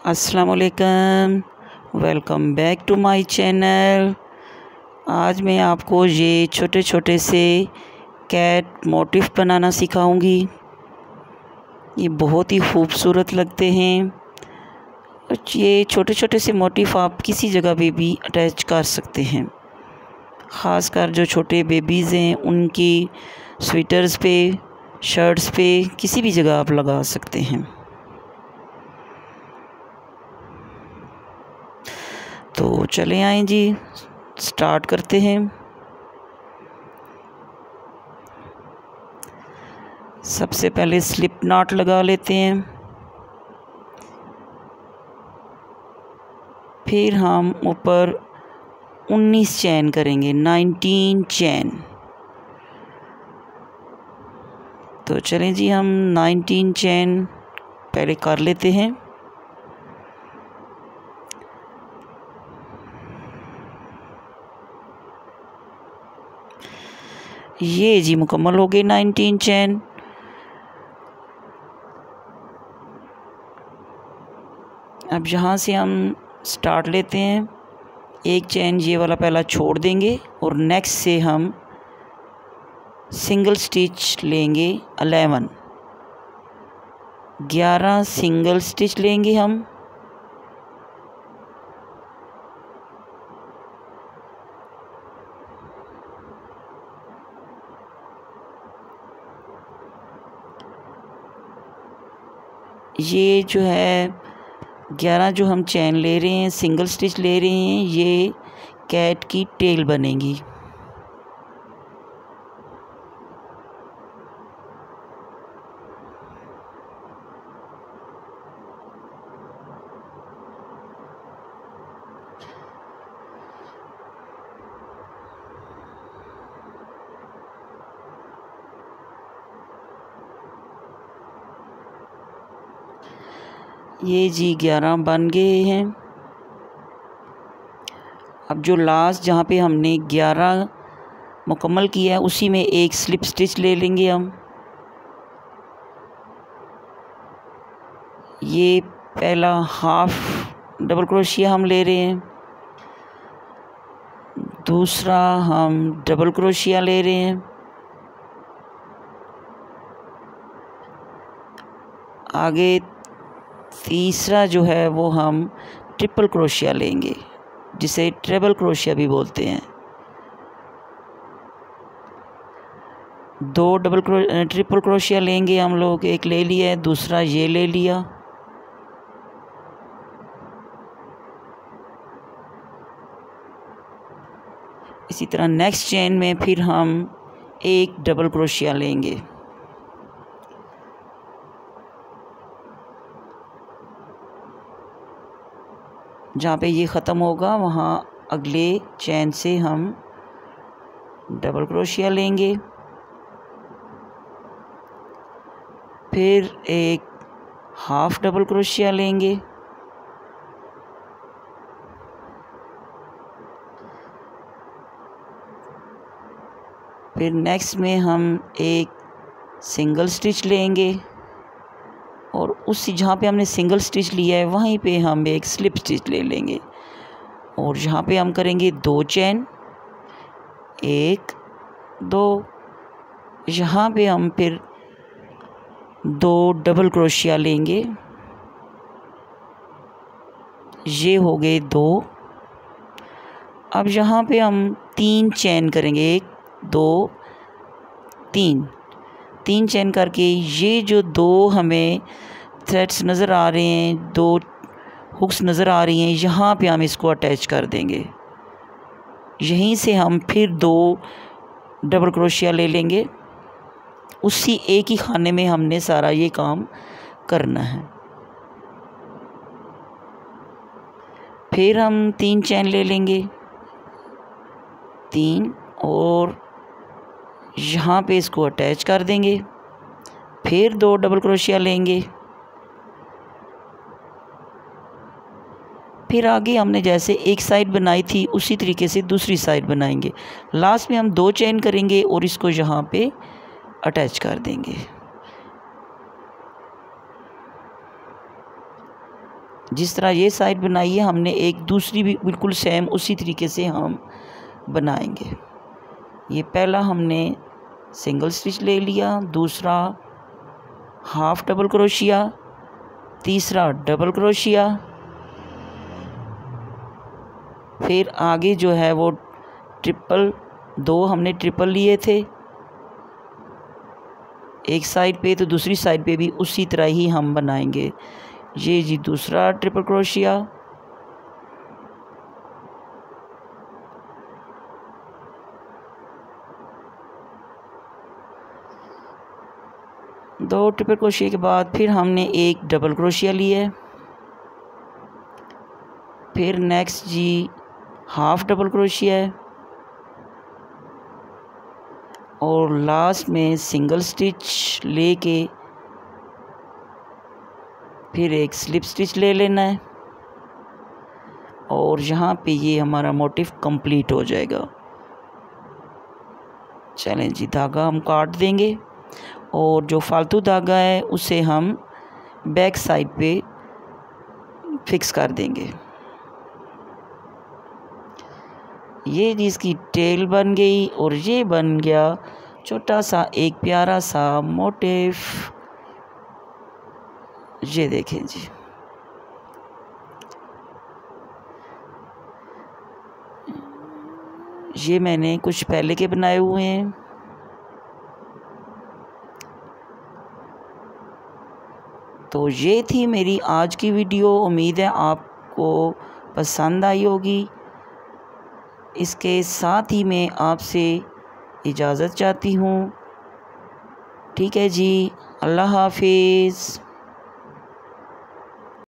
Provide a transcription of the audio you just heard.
अस्सलामुअलैकुम, welcome back to my channel. आज मैं आपको ये छोटे छोटे से कैट मोटिफ बनाना सिखाऊंगी। ये बहुत ही खूबसूरत लगते हैं। ये छोटे छोटे से मोटिफ आप किसी जगह पे भी अटैच कर सकते हैं। ख़ासकर जो छोटे बेबीज़ हैं उनकी स्वेटर्स पे, शर्ट्स पे, किसी भी जगह आप लगा सकते हैं। तो चले आएँ जी, स्टार्ट करते हैं। सबसे पहले स्लिप नॉट लगा लेते हैं। फिर हम ऊपर 19 चैन करेंगे, 19 चैन। तो चलें जी, हम 19 चैन पहले कर लेते हैं। ये जी मुकम्मल हो गई 19 चैन। अब यहाँ से हम स्टार्ट लेते हैं। एक चैन ये वाला पहला छोड़ देंगे और नेक्स्ट से हम सिंगल स्टिच लेंगे 11 सिंगल स्टिच लेंगे हम। ये जो है 11 जो हम चैन ले रहे हैं, सिंगल स्टिच ले रहे हैं, ये कैट की टेल बनेगी। ये जी 11 बन गए हैं। अब जो लास्ट जहाँ पे हमने 11 मुकम्मल किया है उसी में एक स्लिप स्टिच ले लेंगे हम। ये पहला हाफ डबल क्रोशिया हम ले रहे हैं, दूसरा हम डबल क्रोशिया ले रहे हैं, आगे तीसरा जो है वो हम ट्रिपल क्रोशिया लेंगे, जिसे ट्रिपल क्रोशिया भी बोलते हैं। दो ट्रिपल क्रोशिया लेंगे हम लोग, एक ले लिया है, दूसरा ये ले लिया। इसी तरह नेक्स्ट चेन में फिर हम एक डबल क्रोशिया लेंगे। जहाँ पे ये ख़त्म होगा वहाँ अगले चैन से हम डबल क्रोशिया लेंगे, फिर एक हाफ डबल क्रोशिया लेंगे, फिर नेक्स्ट में हम एक सिंगल स्टिच लेंगे और उसी जहाँ पे हमने सिंगल स्टिच लिया है वहीं पे हम एक स्लिप स्टिच ले लेंगे और यहाँ पे हम करेंगे 2 चैन, 1 2। यहाँ पे हम फिर 2 डबल क्रोशिया लेंगे, ये हो गए 2। अब यहाँ पे हम 3 चैन करेंगे, 1 2 3 चैन करके ये जो 2 हमें थ्रेड्स नज़र आ रहे हैं, 2 हुक्स नज़र आ रही हैं, यहाँ पे हम इसको अटैच कर देंगे। यहीं से हम फिर 2 डबल क्रोशिया ले लेंगे। उसी एक ही खाने में हमने सारा ये काम करना है। फिर हम 3 चैन ले लेंगे, 3, और यहाँ पे इसको अटैच कर देंगे। फिर 2 डबल क्रोशिया लेंगे, फिर आगे हमने जैसे एक साइड बनाई थी उसी तरीके से दूसरी साइड बनाएंगे। लास्ट में हम 2 चैन करेंगे और इसको यहाँ पे अटैच कर देंगे। जिस तरह ये साइड बनाई है हमने एक दूसरी भी बिल्कुल सेम उसी तरीके से हम बनाएंगे। ये पहला हमने सिंगल स्टिच ले लिया, दूसरा हाफ डबल क्रोशिया, तीसरा डबल क्रोशिया, फिर आगे जो है वो ट्रिपल, 2 हमने ट्रिपल लिए थे एक साइड पे, तो दूसरी साइड पे भी उसी तरह ही हम बनाएंगे। ये जी दूसरा ट्रिपल क्रोशिया, दो ट्रिपल क्रोशिया के बाद फिर हमने एक डबल क्रोशिया लिया, फिर नेक्स्ट जी हाफ डबल क्रोशिया है और लास्ट में सिंगल स्टिच लेके फिर एक स्लिप स्टिच ले लेना है और यहाँ पे ये हमारा मोटिफ कंप्लीट हो जाएगा। चलें जी, धागा हम काट देंगे और जो फालतू धागा है उसे हम बैक साइड पे फिक्स कर देंगे। ये इसकी टेल बन गई और ये बन गया छोटा सा एक प्यारा सा मोटिफ। ये देखें जी, ये मैंने कुछ पहले के बनाए हुए हैं। तो ये थी मेरी आज की वीडियो, उम्मीद है आपको पसंद आई होगी। इसके साथ ही मैं आपसे इजाज़त चाहती हूँ। ठीक है जी, अल्लाह हाफिज़।